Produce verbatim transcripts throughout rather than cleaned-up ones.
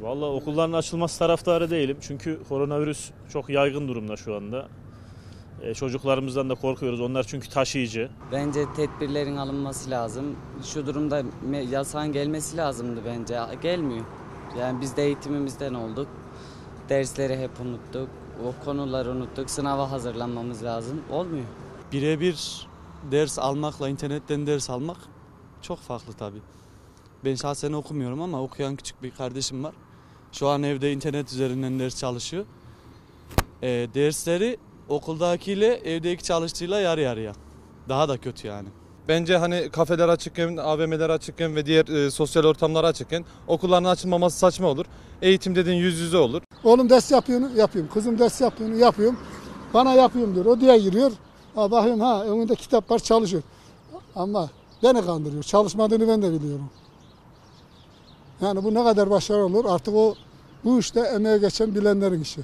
Vallahi okulların açılması taraftarı değilim. Çünkü koronavirüs çok yaygın durumda şu anda. E, çocuklarımızdan da korkuyoruz. Onlar çünkü taşıyıcı. Bence tedbirlerin alınması lazım. Şu durumda yasağın gelmesi lazımdı bence. Gelmiyor. Yani biz de eğitimimizden olduk. Dersleri hep unuttuk. O konuları unuttuk. Sınava hazırlanmamız lazım. Olmuyor. Birebir ders almakla internetten ders almak çok farklı tabii. Ben şahsen okumuyorum ama okuyan küçük bir kardeşim var. Şu an evde internet üzerinden ders çalışıyor. E, dersleri okuldakiyle evdeki çalıştığıyla yarı yarıya. Daha da kötü yani. Bence hani kafeler açıkken, A V M'ler açıkken ve diğer e, sosyal ortamlar açıkken okulların açılmaması saçma olur. Eğitim dediğin yüz yüze olur. Oğlum ders yapıyor, yapıyorum. Kızım ders yapıyor, yapıyorum. Bana yapıyorum diyor. O diye giriyor. Ha, bakıyorum ha önünde kitap var çalışıyor. Ama beni kandırıyor. Çalışmadığını ben de biliyorum. Yani bu ne kadar başarılı olur artık o bu işte emeğe geçen bilenlerin işi.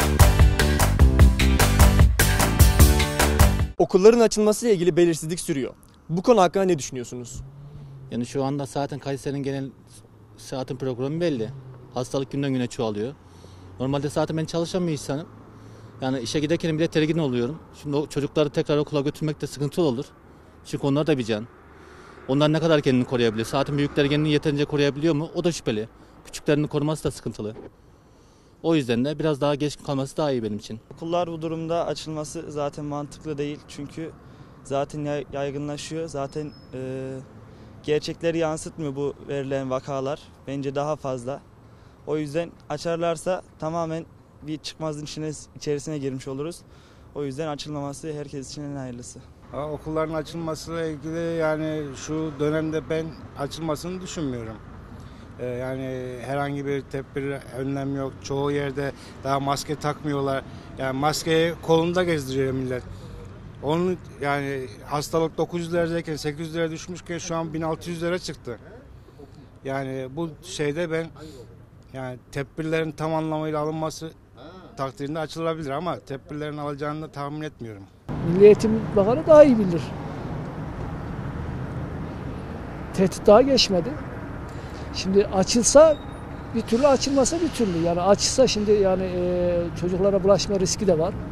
Okulların açılmasıyla ilgili belirsizlik sürüyor. Bu konu hakkında ne düşünüyorsunuz? Yani şu anda zaten Kayseri'nin genel saatin programı belli. Hastalık günden güne çoğalıyor. Normalde zaten ben çalışan bir insanım. Yani işe giderken bile tedirgin oluyorum. Şimdi o çocukları tekrar okula götürmek de sıkıntılı olur. Çünkü onlar da bir can. Onlar ne kadar kendini koruyabiliyor? Zaten büyükler kendini yeterince koruyabiliyor mu? O da şüpheli. Küçüklerini koruması da sıkıntılı. O yüzden de biraz daha geç kalması daha iyi benim için. Okullar bu durumda açılması zaten mantıklı değil. Çünkü zaten yaygınlaşıyor. Zaten e, gerçekleri yansıtmıyor bu verilen vakalar. Bence daha fazla. O yüzden açarlarsa tamamen bir çıkmazın içine, içerisine girmiş oluruz. O yüzden açılmaması herkes için en hayırlısı. Okulların açılmasıyla ilgili yani şu dönemde ben açılmasını düşünmüyorum. Ee, yani herhangi bir tedbir, önlem yok. Çoğu yerde daha maske takmıyorlar. Yani maskeyi kolunda gezdiriyor millet. Onun yani hastalık dokuz yüz lirayken sekiz yüz liraya düşmüşken şu an bin altı yüz lira çıktı. Yani bu şeyde ben yani tedbirlerin tam anlamıyla alınması takdirinde açılabilir ama tedbirlerin alacağını da tahmin etmiyorum. Milli Eğitim Bakanı daha iyi bilir. Tehdit daha geçmedi. Şimdi açılsa bir türlü, açılmasa bir türlü. Yani açılsa şimdi yani e, çocuklara bulaşma riski de var.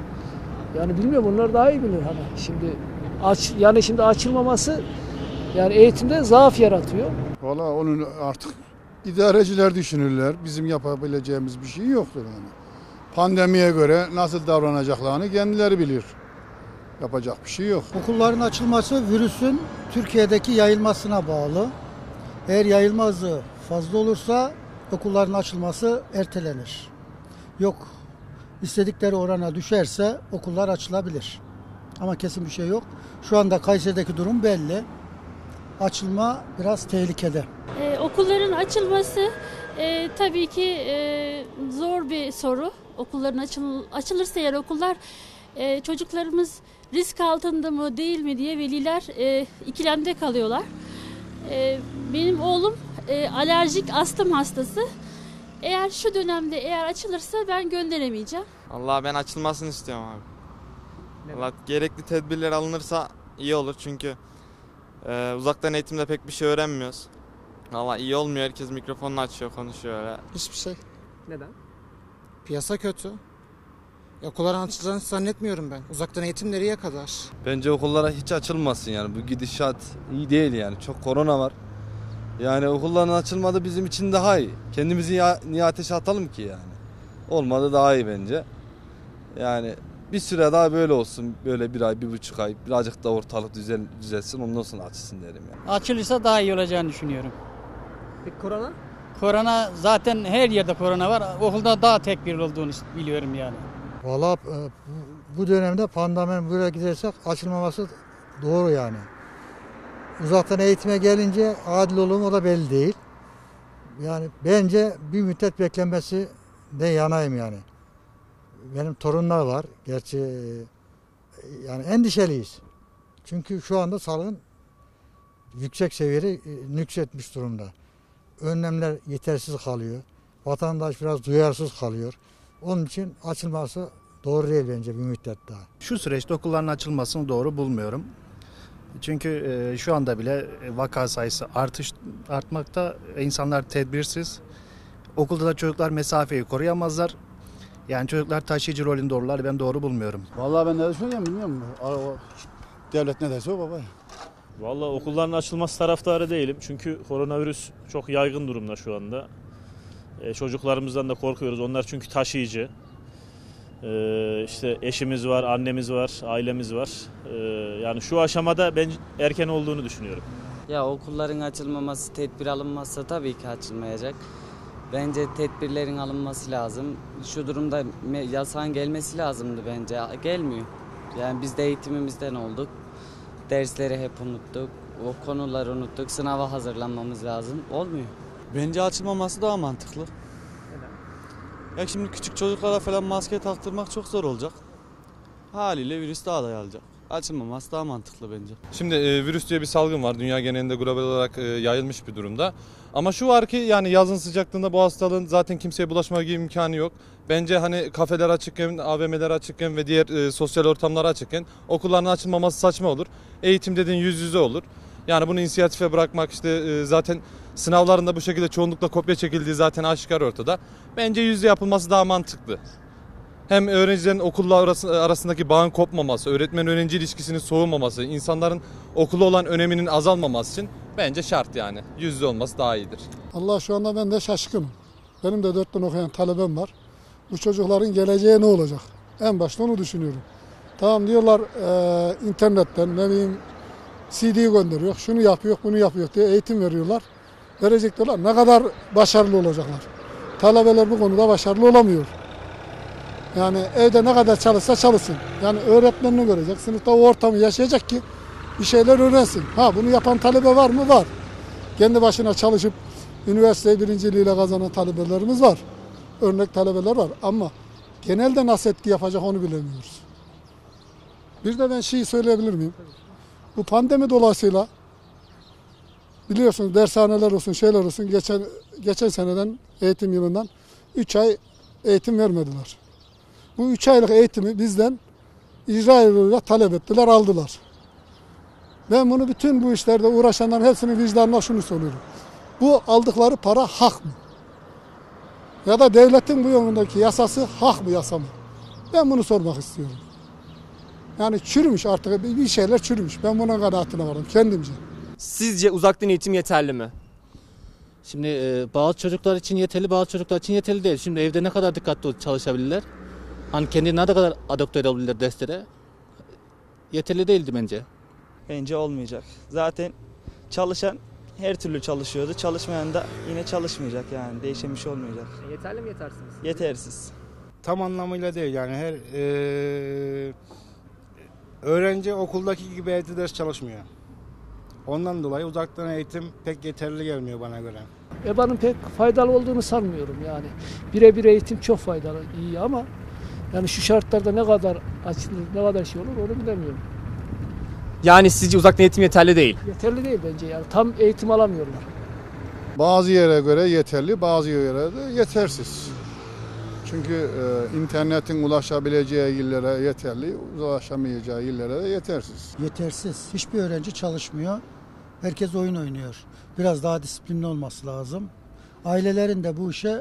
Yani bilmiyorum, onlar daha iyi bilir hani. Şimdi aç yani şimdi açılmaması yani eğitimde zaaf yaratıyor. Valla onun artık idareciler düşünürler. Bizim yapabileceğimiz bir şey yoktur yani. Pandemiye göre nasıl davranacaklarını kendileri bilir. Yapacak bir şey yok. Okulların açılması virüsün Türkiye'deki yayılmasına bağlı. Eğer yayılma hızı fazla olursa okulların açılması ertelenir. Yok, istedikleri orana düşerse okullar açılabilir. Ama kesin bir şey yok. Şu anda Kayseri'deki durum belli. Açılma biraz tehlikede. Ee, okulların açılması e, tabii ki e, zor bir soru. Okulların açıl, açılırsa eğer okullar e, çocuklarımız risk altında mı değil mi diye veliler e, ikilemde kalıyorlar. E, benim oğlum e, alerjik astım hastası. Eğer şu dönemde eğer açılırsa ben gönderemeyeceğim. Allah ben açılmasını istiyorum abi. Allah gerekli tedbirler alınırsa iyi olur çünkü e, uzaktan eğitimde pek bir şey öğrenmiyoruz. Allah iyi olmuyor, herkes mikrofonunu açıyor, konuşuyor öyle. Hiçbir şey. Neden? Piyasa kötü. Okulların açılacağını zannetmiyorum ben. Uzaktan eğitim nereye kadar? Bence okullara hiç açılmasın yani. Bu gidişat iyi değil yani. Çok korona var. Yani okulların açılmadı bizim için daha iyi. Kendimizi ya, niye ateşe atalım ki yani? Olmadı daha iyi bence. Yani bir süre daha böyle olsun. Böyle bir ay, bir buçuk ay. Birazcık da ortalık düzel, düzelsin. Ondan sonra açılsın derim yani. Açılırsa daha iyi olacağını düşünüyorum. Peki korona? Korona zaten her yerde korona var. Okulda daha tedbirli olduğunu biliyorum yani. Valla bu dönemde pandemi böyle gidersek açılmaması doğru yani. Uzaktan eğitime gelince adil olur mu o da belli değil. Yani bence bir müddet beklenmesi de yanayım yani. Benim torunlar var. Gerçi yani endişeliyiz. Çünkü şu anda salgın yüksek seviyede nüksetmiş durumda. Önlemler yetersiz kalıyor. Vatandaş biraz duyarsız kalıyor. Onun için açılması doğru değil bence bir müddet daha. Şu süreçte okulların açılmasını doğru bulmuyorum. Çünkü şu anda bile vaka sayısı artış artmakta. İnsanlar tedbirsiz. Okulda da çocuklar mesafeyi koruyamazlar. Yani çocuklar taşıyıcı rolünde olurlar. Ben doğru bulmuyorum. Vallahi ben ne düşünüyorum bilmiyorum. O, devlet ne derse o baba. Vallahi okulların açılması taraftarı değilim. Çünkü koronavirüs çok yaygın durumda şu anda. E, çocuklarımızdan da korkuyoruz. Onlar çünkü taşıyıcı. E, işte eşimiz var, annemiz var, ailemiz var. E, yani şu aşamada ben erken olduğunu düşünüyorum. Ya okulların açılmaması, tedbir alınmazsa tabii ki açılmayacak. Bence tedbirlerin alınması lazım. Şu durumda yasağın gelmesi lazımdı bence. Gelmiyor. Yani biz de eğitimimizden olduk. Dersleri hep unuttuk. O konuları unuttuk. Sınava hazırlanmamız lazım. Olmuyor. Bence açılmaması daha mantıklı. Neden? Ya şimdi küçük çocuklara falan maske taktırmak çok zor olacak. Haliyle virüs daha da yayılacak. Açılmaması daha mantıklı bence. Şimdi e, virüs diye bir salgın var. Dünya genelinde global olarak e, yayılmış bir durumda. Ama şu var ki yani yazın sıcaklığında bu hastalığın zaten kimseye bulaşma gibi imkanı yok. Bence hani kafeler açıkken, A V M'ler açıkken ve diğer e, sosyal ortamlar açıkken okulların açılmaması saçma olur. Eğitim dediğin yüz yüze olur. Yani bunu inisiyatife bırakmak işte e, zaten sınavlarında bu şekilde çoğunlukla kopya çekildiği zaten aşikar ortada. Bence yüz yüze yapılması daha mantıklı. Hem öğrencilerin okulla arasındaki bağın kopmaması, öğretmen-öğrenci ilişkisinin soğumaması, insanların okula olan öneminin azalmaması için bence şart yani. Yüz yüze olması daha iyidir. Allah şu anda ben de şaşkınım. Benim de dört yıl okuyan talebem var. Bu çocukların geleceği ne olacak? En başta onu düşünüyorum. Tamam diyorlar e, internetten ne bileyim C D gönderiyor, şunu yapıyor, bunu yapıyor diye eğitim veriyorlar. Verecek diyorlar. Ne kadar başarılı olacaklar? Talebeler bu konuda başarılı olamıyor. Yani evde ne kadar çalışsa çalışsın. Yani öğretmenini görecek, sınıfta o ortamı yaşayacak ki bir şeyler öğrensin. Ha bunu yapan talebe var mı? Var. Kendi başına çalışıp üniversite birinciliğiyle kazanan talebelerimiz var. Örnek talebeler var ama genelde nasıl etki yapacak onu bilemiyoruz. Bir de ben şeyi söyleyebilir miyim? Bu pandemi dolayısıyla biliyorsunuz dershaneler olsun, şeyler olsun geçen geçen seneden eğitim yılından üç ay eğitim vermediler. Bu üç aylık eğitimi bizden icra yoluyla talep ettiler, aldılar. Ben bunu bütün bu işlerde uğraşanların hepsinin vicdanına şunu soruyorum. Bu aldıkları para hak mı? Ya da devletin bu yolundaki yasası hak mı, yasa mı? Ben bunu sormak istiyorum. Yani çürümüş artık, bir şeyler çürümüş. Ben buna kanaatine varım kendimce. Sizce uzaktan eğitim yeterli mi? Şimdi e, bazı çocuklar için yeterli, bazı çocuklar için yeterli değil. Şimdi evde ne kadar dikkatli çalışabilirler? Hani kendini ne kadar adapte edebilirler derslere? Yeterli değildi bence. Bence olmayacak. Zaten çalışan her türlü çalışıyordu. Çalışmayan da yine çalışmayacak yani. Değişen bir şey olmayacak. Yeterli mi yetersiz? Yetersiz. Tam anlamıyla değil yani her e, öğrenci okuldaki gibi evde ders çalışmıyor. Ondan dolayı uzaktan eğitim pek yeterli gelmiyor bana göre. EBA'nın pek faydalı olduğunu sanmıyorum yani. Birebir eğitim çok faydalı, iyi ama yani şu şartlarda ne kadar açılır, ne kadar şey olur onu bilemiyorum. Yani sizce uzaktan eğitim yeterli değil? Yeterli değil bence yani. Tam eğitim alamıyorlar. Bazı yere göre yeterli, bazı yere de yetersiz. Çünkü e, internetin ulaşabileceği illere yeterli, ulaşamayacağı illere de yetersiz. Yetersiz. Hiçbir öğrenci çalışmıyor. Herkes oyun oynuyor. Biraz daha disiplinli olması lazım. Ailelerin de bu işe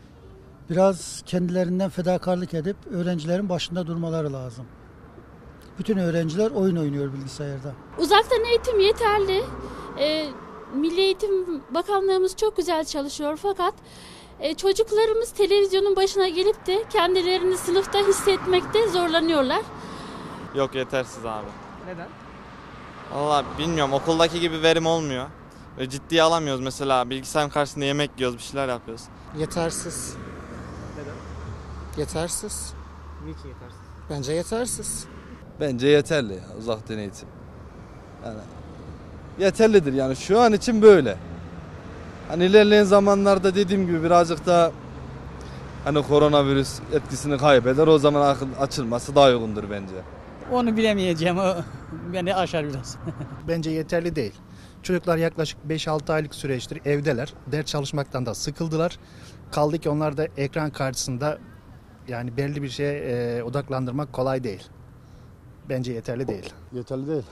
biraz kendilerinden fedakarlık edip öğrencilerin başında durmaları lazım. Bütün öğrenciler oyun oynuyor bilgisayarda. Uzaktan eğitim yeterli. Ee, Milli Eğitim Bakanlığımız çok güzel çalışıyor fakat e, çocuklarımız televizyonun başına gelip de kendilerini sınıfta hissetmekte zorlanıyorlar. Yok yetersiz abi. Neden? Valla bilmiyorum okuldaki gibi verim olmuyor. Ve ciddiye alamıyoruz mesela bilgisayarın karşısında yemek yiyoruz bir şeyler yapıyoruz. Yetersiz. Neden? Yetersiz. Niçin yetersiz? Bence yetersiz. Bence yeterli ya, uzaktan eğitim. Yani yeterlidir yani şu an için böyle. Hani ilerleyen zamanlarda dediğim gibi birazcık daha hani koronavirüs etkisini kaybeder o zaman açılması daha uygundur bence. Onu bilemeyeceğim, o beni aşar biraz. Bence yeterli değil. Çocuklar yaklaşık beş altı aylık süreçtir evdeler. Ders çalışmaktan da sıkıldılar. Kaldı ki onlar da ekran karşısında yani belli bir şeye e, odaklandırmak kolay değil. Bence yeterli değil. Yeterli değil.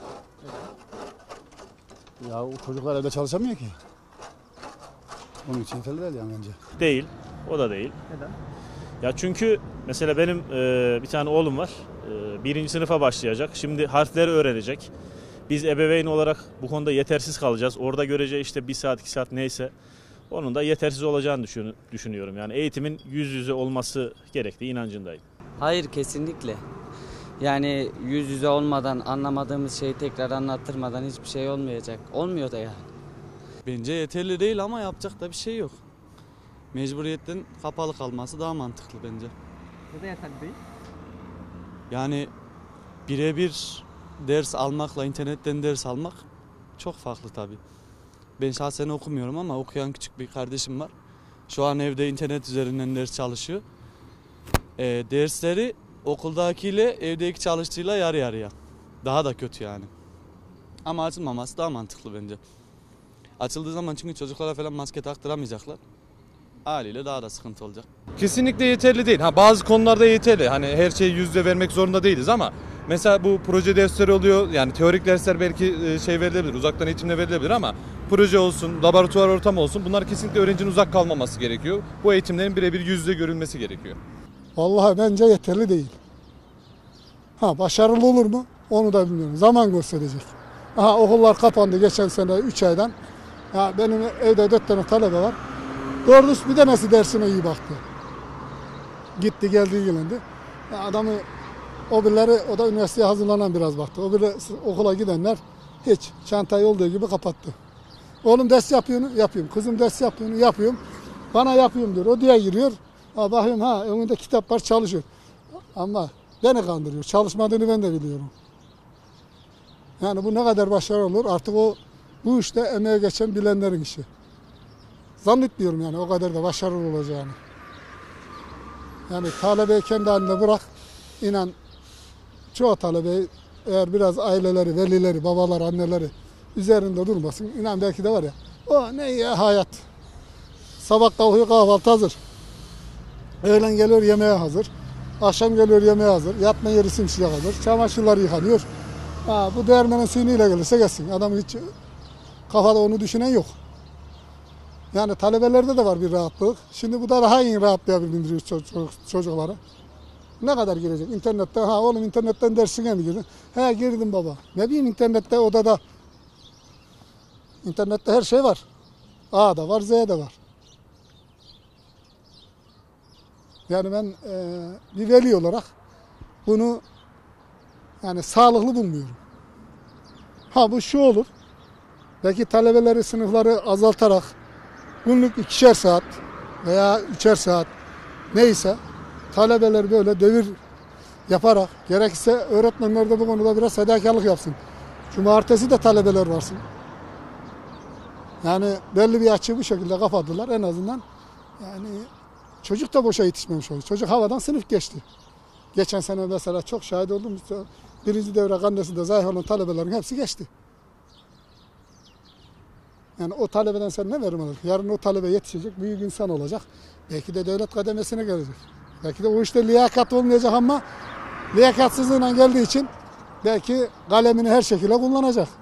Ya o çocuklar evde çalışamıyor ki. Onun için yeterli değil yani bence. Değil. O da değil. Neden? Ya çünkü mesela benim e, bir tane oğlum var. E, birinci sınıfa başlayacak. Şimdi harfleri öğrenecek. Biz ebeveyn olarak bu konuda yetersiz kalacağız. Orada göreceği işte bir saat iki saat neyse onun da yetersiz olacağını düşün, düşünüyorum. Yani eğitimin yüz yüze olması gerektiği inancındayım. Hayır, kesinlikle. Yani yüz yüze olmadan, anlamadığımız şeyi tekrar anlattırmadan hiçbir şey olmayacak. Olmuyor da yani. Bence yeterli değil ama yapacak da bir şey yok. Mecburiyetten kapalı kalması daha mantıklı bence. Neden yeterli değil? Yani birebir ders almakla internetten ders almak çok farklı tabii. Ben şahsen okumuyorum ama okuyan küçük bir kardeşim var. Şu an evde internet üzerinden ders çalışıyor. E, dersleri okuldakiyle evdeki çalıştığıyla yarı yarıya. Daha da kötü yani. Ama açılmaması daha mantıklı bence. Açıldığı zaman çünkü çocuklara falan maske taktıramayacaklar. Haliyle daha da sıkıntı olacak. Kesinlikle yeterli değil. Ha, bazı konularda yeterli. Hani her şeyi yüzde vermek zorunda değiliz ama mesela bu proje dersleri oluyor. Yani teorik dersler belki şey verilebilir, uzaktan eğitimle verilebilir ama proje olsun, laboratuvar ortamı olsun, bunlar kesinlikle öğrencinin uzak kalmaması gerekiyor. Bu eğitimlerin birebir yüzde görülmesi gerekiyor. Vallahi bence yeterli değil. Ha, başarılı olur mu? Onu da bilmiyorum. Zaman gösterecek. Aha, okullar kapandı geçen sene üç aydan. Ya benim evde dört tane talebe var. Doğrusu bir tanesi dersine iyi baktı. Gitti geldi ilgilendi. Ya adamı o birileri, o da üniversiteye hazırlanan biraz baktı. O biri okula gidenler hiç çantayı olduğu gibi kapattı. Oğlum ders yapıyor mu? Yapıyorum. Kızım ders yapıyor mu? Yapıyorum. Bana yapıyorum diyor. O diye giriyor. Ha, bakıyorum ha önünde kitap var çalışıyor. Ama beni kandırıyor. Çalışmadığını ben de biliyorum. Yani bu ne kadar başarılı olur artık o bu işte emeğe geçen bilenlerin işi. Zannetmiyorum yani o kadar da başarılı olacağını. Yani talebeyi kendi haline bırak. İnan çoğu talebeyi eğer biraz aileleri, velileri, babalar, anneleri üzerinde durmasın. İnan belki de var ya o ne ya hayat. Sabah kalkıyor kahvaltı hazır. Öğlen geliyor yemeğe hazır. Akşam geliyor yemeğe hazır. Yatma yeri simsiyah hazır. Çamaşırlar yıkanıyor. Ha, bu değirmenin suyuyla gelirse gelsin. Adam hiç kafada onu düşünen yok. Yani talebelerde de var bir rahatlık. Şimdi bu da daha iyi rahatlayabildiriyor çocuk, çocuklara. Ne kadar girecek? İnternette, ha oğlum internetten dersine mi girdin? He girdim baba. Ne bileyim internette odada. İnternette her şey var. A da var, Z de var. Yani ben e, bir veli olarak bunu yani sağlıklı bulmuyorum. Ha bu şu olur. Belki talebeleri sınıfları azaltarak günlük ikişer saat veya üçer saat neyse talebeler böyle devir yaparak gerekirse öğretmenler de bu konuda biraz fedakarlık yapsın. Cumartesi de talebeler varsın. Yani belli bir açığı bu şekilde kapattılar en azından. Yani çocuk da boşa yetişmemiş oluyor. Çocuk havadan sınıf geçti. Geçen sene mesela çok şahit oldum. Birinci devre karnesinde zayıf olan talebelerin hepsi geçti. Yani o talebeden sen ne verim alır? Yarın o talebe yetişecek, büyük insan olacak. Belki de devlet kademesine gelecek. Belki de o işte liyakat olmayacak ama liyakatsızlığıyla geldiği için belki kalemini her şekilde kullanacak.